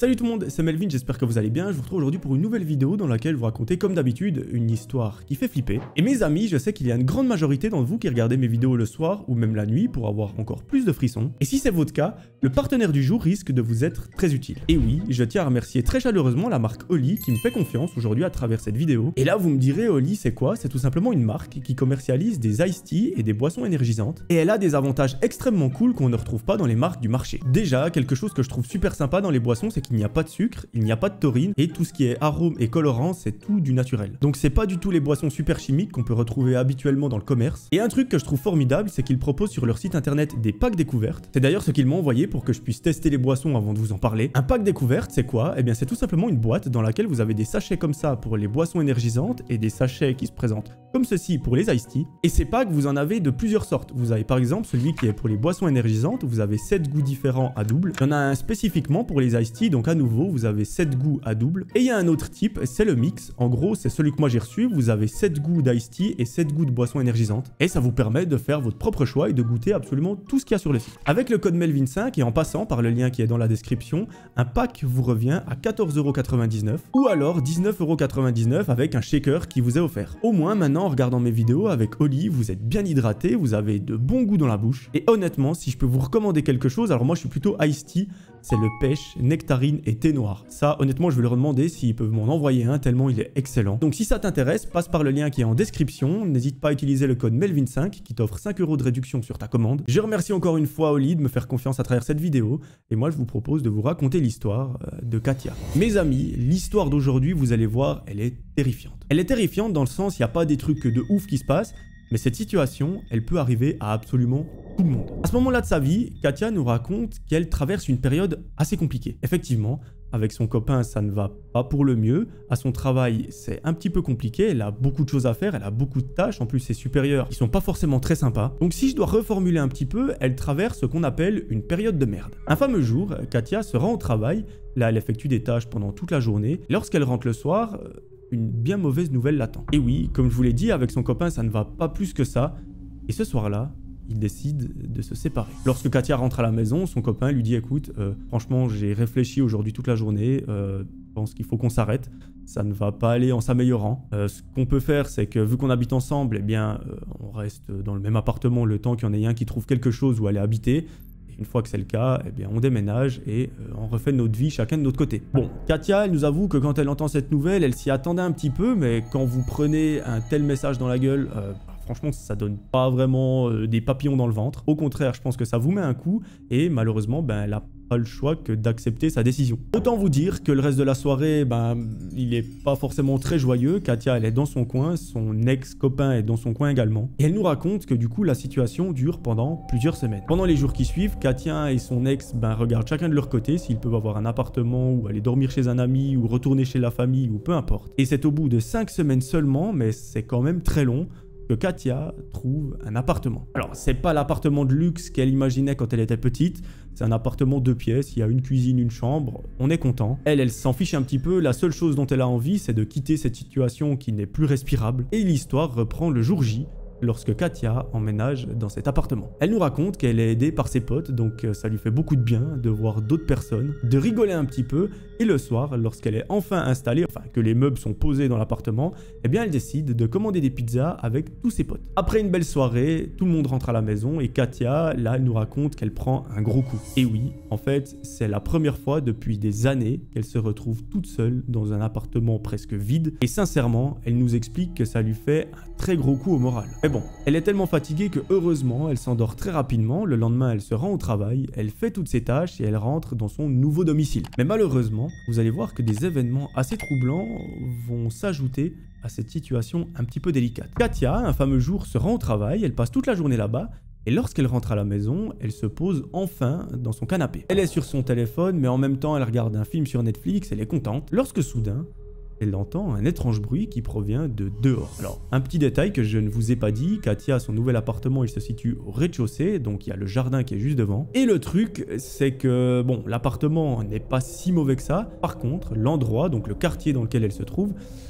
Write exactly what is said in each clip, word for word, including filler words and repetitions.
Salut tout le monde, c'est Melvin, j'espère que vous allez bien. Je vous retrouve aujourd'hui pour une nouvelle vidéo dans laquelle je vous raconter comme d'habitude une histoire qui fait flipper. Et mes amis, je sais qu'il y a une grande majorité d'entre vous qui regardez mes vidéos le soir ou même la nuit pour avoir encore plus de frissons. Et si c'est votre cas, le partenaire du jour risque de vous être très utile. Et oui, je tiens à remercier très chaleureusement la marque Oli qui me fait confiance aujourd'hui à travers cette vidéo. Et là vous me direz, Oli c'est quoi? C'est tout simplement une marque qui commercialise des iced tea et des boissons énergisantes. Et elle a des avantages extrêmement cool qu'on ne retrouve pas dans les marques du marché. Déjà, quelque chose que je trouve super sympa dans les boissons, c'est qu'il n'y a pas de sucre, il n'y a pas de taurine et tout ce qui est arôme et colorant, c'est tout du naturel. Donc c'est pas du tout les boissons super chimiques qu'on peut retrouver habituellement dans le commerce. Et un truc que je trouve formidable, c'est qu'ils proposent sur leur site internet des packs découvertes. C'est d'ailleurs ce qu'ils m'ont envoyé pour que je puisse tester les boissons avant de vous en parler. Un pack découverte, c'est quoi? Eh bien c'est tout simplement une boîte dans laquelle vous avez des sachets comme ça pour les boissons énergisantes et des sachets qui se présentent comme ceci pour les iced tea. Et ces packs, vous en avez de plusieurs sortes. Vous avez par exemple celui qui est pour les boissons énergisantes, vous avez sept goûts différents à double. Il y en a un spécifiquement pour les iced tea, donc à nouveau, vous avez sept goûts à double. Et il y a un autre type, c'est le mix. En gros, c'est celui que moi j'ai reçu. Vous avez sept goûts d'iced tea et sept goûts de boissons énergisantes. Et ça vous permet de faire votre propre choix et de goûter absolument tout ce qu'il y a sur le site. Avec le code Melvin cinq et en passant par le lien qui est dans la description, un pack vous revient à quatorze euros quatre-vingt-dix-neuf ou alors dix-neuf euros quatre-vingt-dix-neuf avec un shaker qui vous est offert. Au moins maintenant, en regardant mes vidéos avec Oli, vous êtes bien hydraté, vous avez de bons goûts dans la bouche. Et honnêtement, si je peux vous recommander quelque chose, alors moi je suis plutôt iced tea, c'est le pêche, nectarine et thé noir. Ça, honnêtement, je vais leur demander s'ils peuvent m'en envoyer un tellement il est excellent. Donc si ça t'intéresse, passe par le lien qui est en description. N'hésite pas à utiliser le code Melvin cinq qui t'offre cinq euros de réduction sur ta commande. Je remercie encore une fois Oli de me faire confiance à travers cette vidéo. Et moi, je vous propose de vous raconter l'histoire de Katia. Mes amis, l'histoire d'aujourd'hui, vous allez voir, elle est terrifiante. Elle est terrifiante dans le sens, il n'y a pas des trucs de ouf qui se passent. Mais cette situation, elle peut arriver à absolument tout le monde. À ce moment-là de sa vie, Katia nous raconte qu'elle traverse une période assez compliquée. Effectivement, avec son copain, ça ne va pas pour le mieux. À son travail, c'est un petit peu compliqué. Elle a beaucoup de choses à faire, elle a beaucoup de tâches. En plus, ses supérieurs, ils sont pas forcément très sympas. Donc si je dois reformuler un petit peu, elle traverse ce qu'on appelle une période de merde. Un fameux jour, Katia se rend au travail. Là, elle effectue des tâches pendant toute la journée. Lorsqu'elle rentre le soir, une bien mauvaise nouvelle l'attend. Et oui, comme je vous l'ai dit, avec son copain, ça ne va pas plus que ça. Et ce soir-là, il décide de se séparer. Lorsque Katia rentre à la maison, son copain lui dit « Écoute, euh, franchement, j'ai réfléchi aujourd'hui toute la journée. Euh, je pense qu'il faut qu'on s'arrête. Ça ne va pas aller en s'améliorant. Euh, ce qu'on peut faire, c'est que vu qu'on habite ensemble, eh bien, euh, on reste dans le même appartement le temps qu'il y en ait un qui trouve quelque chose où aller habiter. Une fois que c'est le cas, eh bien, on déménage et euh, on refait notre vie chacun de notre côté. Bon, Katia, elle nous avoue que quand elle entend cette nouvelle, elle s'y attendait un petit peu, mais quand vous prenez un tel message dans la gueule, euh, franchement, ça donne pas vraiment euh, des papillons dans le ventre. Au contraire, je pense que ça vous met un coup et malheureusement, ben, elle a pas le choix que d'accepter sa décision. Autant vous dire que le reste de la soirée, ben, il est pas forcément très joyeux. Katia, elle est dans son coin, son ex-copain est dans son coin également. Et elle nous raconte que du coup, la situation dure pendant plusieurs semaines. Pendant les jours qui suivent, Katia et son ex ben, regardent chacun de leur côté s'ils peuvent avoir un appartement ou aller dormir chez un ami ou retourner chez la famille ou peu importe. Et c'est au bout de cinq semaines seulement, mais c'est quand même très long, que Katia trouve un appartement. Alors, c'est pas l'appartement de luxe qu'elle imaginait quand elle était petite, c'est un appartement deux pièces, il y a une cuisine, une chambre, on est content. Elle, elle s'en fiche un petit peu, la seule chose dont elle a envie, c'est de quitter cette situation qui n'est plus respirable. Et l'histoire reprend le jour J, lorsque Katia emménage dans cet appartement. Elle nous raconte qu'elle est aidée par ses potes, donc ça lui fait beaucoup de bien de voir d'autres personnes, de rigoler un petit peu, et le soir, lorsqu'elle est enfin installée, enfin que les meubles sont posés dans l'appartement, eh bien elle décide de commander des pizzas avec tous ses potes. Après une belle soirée, tout le monde rentre à la maison et Katia, là, elle nous raconte qu'elle prend un gros coup. Et oui, en fait, c'est la première fois depuis des années qu'elle se retrouve toute seule dans un appartement presque vide, et sincèrement, elle nous explique que ça lui fait un très gros coup au moral. Mais bon, elle est tellement fatiguée que heureusement, elle s'endort très rapidement. Le lendemain, elle se rend au travail, elle fait toutes ses tâches et elle rentre dans son nouveau domicile. Mais malheureusement, vous allez voir que des événements assez troublants vont s'ajouter à cette situation un petit peu délicate. Katia, un fameux jour, se rend au travail, elle passe toute la journée là-bas. Et lorsqu'elle rentre à la maison, elle se pose enfin dans son canapé. Elle est sur son téléphone, mais en même temps, elle regarde un film sur Netflix, elle est contente. Lorsque soudain, elle entend un étrange bruit qui provient de dehors. Alors, un petit détail que je ne vous ai pas dit, Katia, son nouvel appartement, il se situe au rez-de-chaussée, donc il y a le jardin qui est juste devant. Et le truc, c'est que, bon, l'appartement n'est pas si mauvais que ça. Par contre, l'endroit, donc le quartier dans lequel elle se trouve,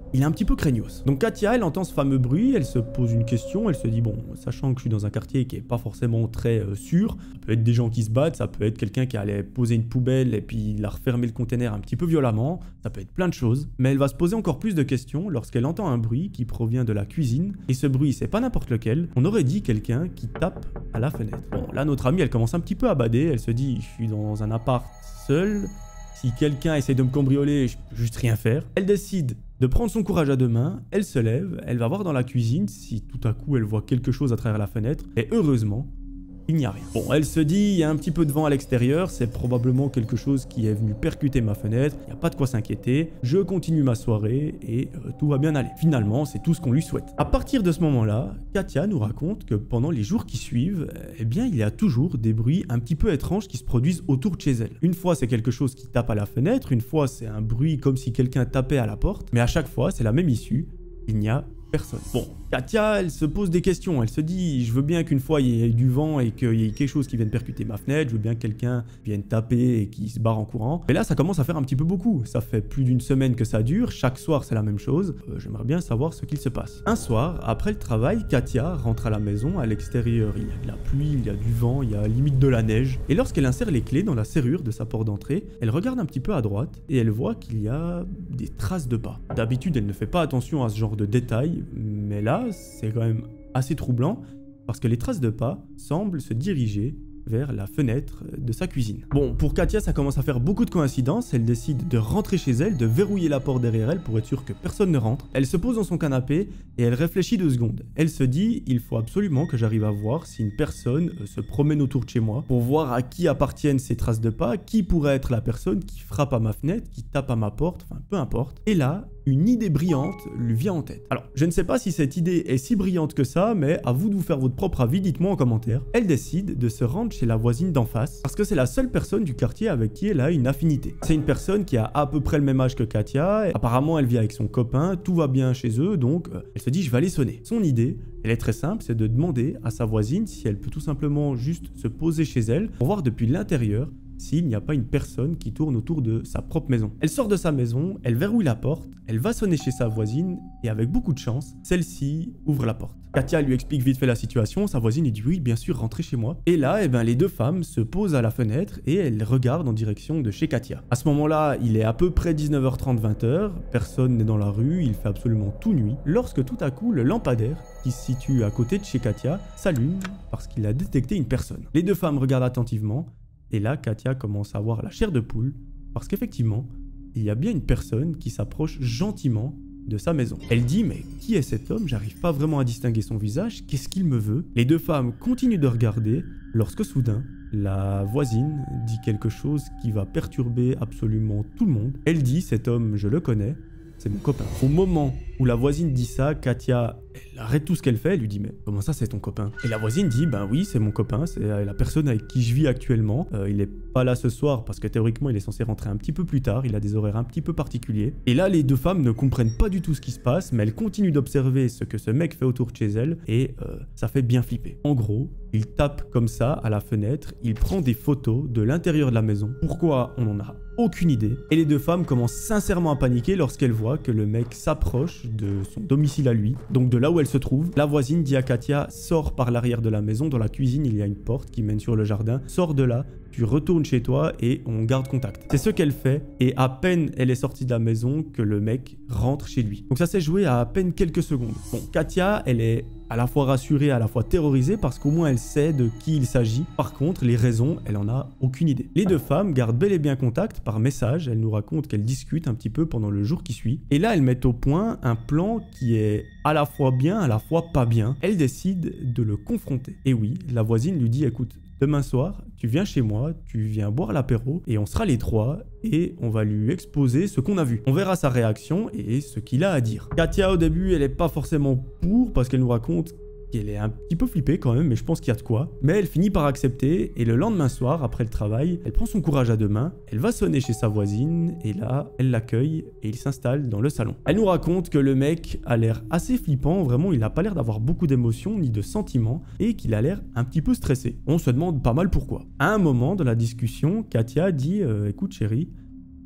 il est un petit peu craignos. Donc Katia, elle entend ce fameux bruit, elle se pose une question, elle se dit bon, sachant que je suis dans un quartier qui est pas forcément très euh, sûr, ça peut être des gens qui se battent, ça peut être quelqu'un qui allait poser une poubelle et puis il a refermé le conteneur un petit peu violemment, ça peut être plein de choses, mais elle va se poser encore plus de questions lorsqu'elle entend un bruit qui provient de la cuisine, et ce bruit c'est pas n'importe lequel, on aurait dit quelqu'un qui tape à la fenêtre. Bon, là notre amie elle commence un petit peu à bader, elle se dit je suis dans un appart seul, si quelqu'un essaie de me cambrioler, je peux juste rien faire. Elle décide de prendre son courage à deux mains, elle se lève, elle va voir dans la cuisine si tout à coup elle voit quelque chose à travers la fenêtre, et heureusement, il n'y a rien. Bon, elle se dit, il y a un petit peu de vent à l'extérieur, c'est probablement quelque chose qui est venu percuter ma fenêtre, il n'y a pas de quoi s'inquiéter, je continue ma soirée et euh, tout va bien aller. Finalement, c'est tout ce qu'on lui souhaite. À partir de ce moment-là, Katia nous raconte que pendant les jours qui suivent, eh bien, il y a toujours des bruits un petit peu étranges qui se produisent autour de chez elle. Une fois, c'est quelque chose qui tape à la fenêtre, une fois, c'est un bruit comme si quelqu'un tapait à la porte, mais à chaque fois, c'est la même issue, il n'y a personne. Bon, Katia, elle se pose des questions, elle se dit, je veux bien qu'une fois il y ait du vent et qu'il y ait quelque chose qui vienne percuter ma fenêtre, je veux bien que quelqu'un vienne taper et qui se barre en courant. Mais là, ça commence à faire un petit peu beaucoup. Ça fait plus d'une semaine que ça dure, chaque soir c'est la même chose. Euh, J'aimerais bien savoir ce qu'il se passe. Un soir, après le travail, Katia rentre à la maison, à l'extérieur il y a de la pluie, il y a du vent, il y a limite de la neige. Et lorsqu'elle insère les clés dans la serrure de sa porte d'entrée, elle regarde un petit peu à droite et elle voit qu'il y a des traces de pas. D'habitude, elle ne fait pas attention à ce genre de détails, mais là, c'est quand même assez troublant parce que les traces de pas semblent se diriger vers la fenêtre de sa cuisine. Bon, pour Katia, ça commence à faire beaucoup de coïncidences. Elle décide de rentrer chez elle, de verrouiller la porte derrière elle pour être sûre que personne ne rentre. Elle se pose dans son canapé et elle réfléchit deux secondes. Elle se dit, il faut absolument que j'arrive à voir si une personne se promène autour de chez moi pour voir à qui appartiennent ces traces de pas, qui pourrait être la personne qui frappe à ma fenêtre, qui tape à ma porte, enfin peu importe. Et là, une idée brillante lui vient en tête. Alors, je ne sais pas si cette idée est si brillante que ça, mais à vous de vous faire votre propre avis, dites-moi en commentaire. Elle décide de se rendre chez la voisine d'en face, parce que c'est la seule personne du quartier avec qui elle a une affinité. C'est une personne qui a à peu près le même âge que Katia, et apparemment elle vit avec son copain, tout va bien chez eux, donc euh, elle se dit je vais aller sonner. Son idée, elle est très simple, c'est de demander à sa voisine si elle peut tout simplement juste se poser chez elle, pour voir depuis l'intérieur s'il n'y a pas une personne qui tourne autour de sa propre maison. Elle sort de sa maison, elle verrouille la porte, elle va sonner chez sa voisine et avec beaucoup de chance, celle-ci ouvre la porte. Katia lui explique vite fait la situation, sa voisine lui dit oui bien sûr rentrez chez moi. Et là eh ben, les deux femmes se posent à la fenêtre et elles regardent en direction de chez Katia. À ce moment-là il est à peu près dix-neuf heures trente vingt heures, personne n'est dans la rue, il fait absolument tout nuit, lorsque tout à coup le lampadaire qui se situe à côté de chez Katia s'allume parce qu'il a détecté une personne. Les deux femmes regardent attentivement. Et là, Katia commence à avoir la chair de poule parce qu'effectivement, il y a bien une personne qui s'approche gentiment de sa maison. Elle dit « Mais qui est cet homme? J'arrive pas vraiment à distinguer son visage. Qu'est-ce qu'il me veut ?» Les deux femmes continuent de regarder lorsque soudain, la voisine dit quelque chose qui va perturber absolument tout le monde. Elle dit « Cet homme, je le connais. C'est mon copain. » Au moment où la voisine dit ça, Katia, elle arrête tout ce qu'elle fait, elle lui dit « Mais comment ça, c'est ton copain ?» Et la voisine dit « Ben oui, c'est mon copain, c'est la personne avec qui je vis actuellement. Euh, il est pas là ce soir parce que théoriquement, il est censé rentrer un petit peu plus tard, il a des horaires un petit peu particuliers. » Et là, les deux femmes ne comprennent pas du tout ce qui se passe, mais elles continuent d'observer ce que ce mec fait autour de chez elles, et euh, ça fait bien flipper. En gros, il tape comme ça à la fenêtre, il prend des photos de l'intérieur de la maison. Pourquoi? On en a aucune idée. Et les deux femmes commencent sincèrement à paniquer lorsqu'elles voient que le mec s'approche de son domicile à lui, donc de là où elle se trouve. La voisine dit à Katia, sors par l'arrière de la maison, dans la cuisine il y a une porte qui mène sur le jardin, sors de là, tu retournes chez toi et on garde contact. C'est ce qu'elle fait et à peine elle est sortie de la maison que le mec rentre chez lui. Donc ça s'est joué à à peine quelques secondes. Bon, Katia, elle est à la fois rassurée, à la fois terrorisée parce qu'au moins elle sait de qui il s'agit. Par contre, les raisons, elle en a aucune idée. Les deux femmes gardent bel et bien contact par message. Elles nous racontent qu'elles discutent un petit peu pendant le jour qui suit. Et là, elles mettent au point un plan qui est à la fois bien, à la fois pas bien. Elles décident de le confronter. Et oui, la voisine lui dit, écoute, demain soir, tu viens chez moi, tu viens boire l'apéro et on sera les trois et on va lui exposer ce qu'on a vu. On verra sa réaction et ce qu'il a à dire. Katia, au début, elle est pas forcément pour parce qu'elle nous raconte qu'elle est un petit peu flippée quand même, mais je pense qu'il y a de quoi. Mais elle finit par accepter et le lendemain soir, après le travail, elle prend son courage à deux mains, elle va sonner chez sa voisine et là, elle l'accueille et il s'installe dans le salon. Elle nous raconte que le mec a l'air assez flippant, vraiment il n'a pas l'air d'avoir beaucoup d'émotions ni de sentiments et qu'il a l'air un petit peu stressé. On se demande pas mal pourquoi. À un moment de la discussion, Katia dit euh, « Écoute chérie,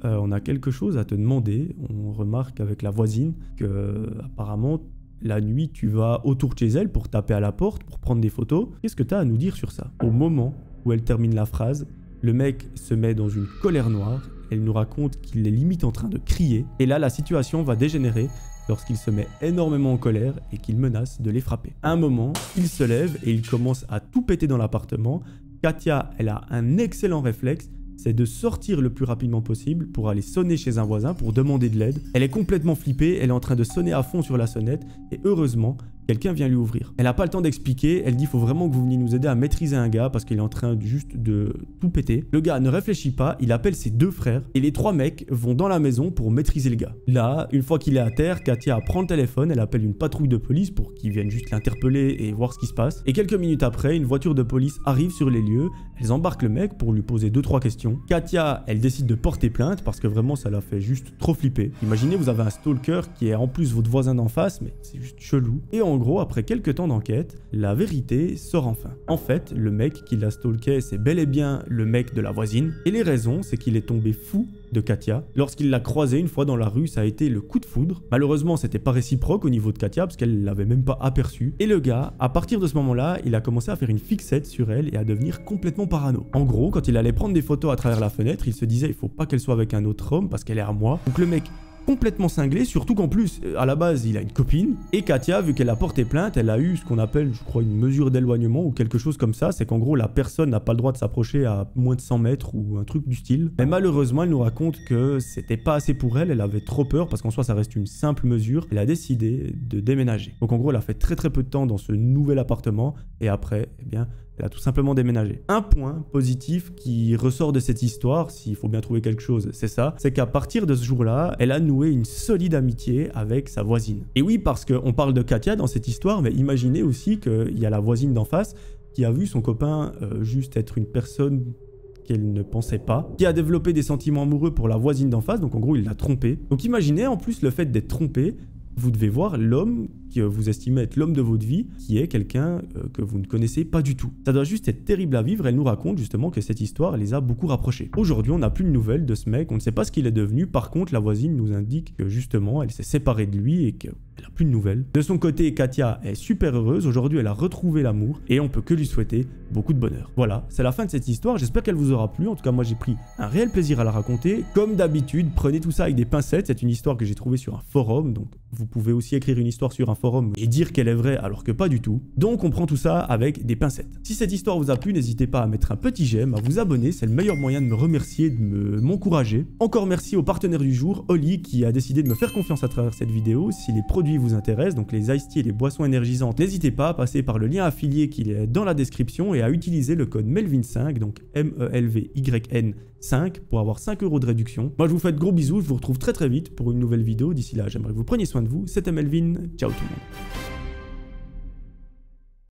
euh, on a quelque chose à te demander. On remarque avec la voisine que euh, apparemment la nuit tu vas autour de chez elle pour taper à la porte, pour prendre des photos. Qu'est-ce que tu as à nous dire sur ça? Au moment où elle termine la phrase, le mec se met dans une colère noire. Elle nous raconte qu'il est limite en train de crier. Et là, la situation va dégénérer lorsqu'il se met énormément en colère et qu'il menace de les frapper. À un moment, il se lève et il commence à tout péter dans l'appartement. Katia, elle a un excellent réflexe, c'est de sortir le plus rapidement possible pour aller sonner chez un voisin pour demander de l'aide. Elle est complètement flippée, elle est en train de sonner à fond sur la sonnette et heureusement, quelqu'un vient lui ouvrir. Elle n'a pas le temps d'expliquer, elle dit « faut vraiment que vous veniez nous aider à maîtriser un gars parce qu'il est en train de, juste de tout péter ». Le gars ne réfléchit pas, il appelle ses deux frères et les trois mecs vont dans la maison pour maîtriser le gars. Là, une fois qu'il est à terre, Katia prend le téléphone, elle appelle une patrouille de police pour qu'ils viennent juste l'interpeller et voir ce qui se passe. Et quelques minutes après, une voiture de police arrive sur les lieux, elles embarquent le mec pour lui poser deux trois questions. Katia, elle décide de porter plainte parce que vraiment ça la fait juste trop flipper. Imaginez, vous avez un stalker qui est en plus votre voisin d'en face, mais c'est juste chelou. Et en gros, après quelques temps d'enquête, la vérité sort enfin. En fait, le mec qui l'a stalké, c'est bel et bien le mec de la voisine. Et les raisons, c'est qu'il est tombé fou de Katia. Lorsqu'il l'a croisée une fois dans la rue, ça a été le coup de foudre. Malheureusement, c'était pas réciproque au niveau de Katia parce qu'elle l'avait même pas aperçu. Et le gars, à partir de ce moment-là, il a commencé à faire une fixette sur elle et à devenir complètement parano. En gros, quand il allait prendre des photos à travers la fenêtre, il se disait il faut pas qu'elle soit avec un autre homme parce qu'elle est à moi. Donc le mec complètement cinglé, surtout qu'en plus, à la base, il a une copine. Et Katia, vu qu'elle a porté plainte, elle a eu ce qu'on appelle, je crois, une mesure d'éloignement ou quelque chose comme ça. C'est qu'en gros, la personne n'a pas le droit de s'approcher à moins de cent mètres ou un truc du style. Mais malheureusement, elle nous raconte que c'était pas assez pour elle. Elle avait trop peur parce qu'en soi, ça reste une simple mesure. Elle a décidé de déménager. Donc en gros, elle a fait très très peu de temps dans ce nouvel appartement. Et après, eh bien, elle a tout simplement déménagé. Un point positif qui ressort de cette histoire, s'il faut bien trouver quelque chose, c'est ça, c'est qu'à partir de ce jour-là, elle a noué une solide amitié avec sa voisine. Et oui, parce qu'on parle de Katia dans cette histoire, mais imaginez aussi qu'il y a la voisine d'en face qui a vu son copain euh, juste être une personne qu'elle ne pensait pas, qui a développé des sentiments amoureux pour la voisine d'en face, donc en gros, il l'a trompée. Donc imaginez en plus le fait d'être trompé, vous devez voir l'homme que vous estimez être l'homme de votre vie, qui est quelqu'un euh, que vous ne connaissez pas du tout. Ça doit juste être terrible à vivre. Elle nous raconte justement que cette histoire les a beaucoup rapprochés. Aujourd'hui, on n'a plus de nouvelles de ce mec, on ne sait pas ce qu'il est devenu. Par contre, la voisine nous indique que justement, elle s'est séparée de lui et qu'elle n'a plus de nouvelles. De son côté, Katia est super heureuse. Aujourd'hui, elle a retrouvé l'amour et on peut que lui souhaiter beaucoup de bonheur. Voilà, c'est la fin de cette histoire. J'espère qu'elle vous aura plu. En tout cas, moi, j'ai pris un réel plaisir à la raconter. Comme d'habitude, prenez tout ça avec des pincettes. C'est une histoire que j'ai trouvée sur un forum, donc vous pouvez aussi écrire une histoire sur un forum et dire qu'elle est vraie alors que pas du tout. Donc on prend tout ça avec des pincettes. Si cette histoire vous a plu, n'hésitez pas à mettre un petit j'aime, à vous abonner, c'est le meilleur moyen de me remercier, de me m'encourager. Encore merci au partenaire du jour, Oli, qui a décidé de me faire confiance à travers cette vidéo. Si les produits vous intéressent, donc les iced tea et les boissons énergisantes, n'hésitez pas à passer par le lien affilié qui est dans la description et à utiliser le code Melvin cinq, donc M E L V Y N cinq, pour avoir cinq euros de réduction. Moi je vous fais de gros bisous, je vous retrouve très très vite pour une nouvelle vidéo. D'ici là, j'aimerais que vous preniez soin de vous. C'était Melvin, ciao tout le monde.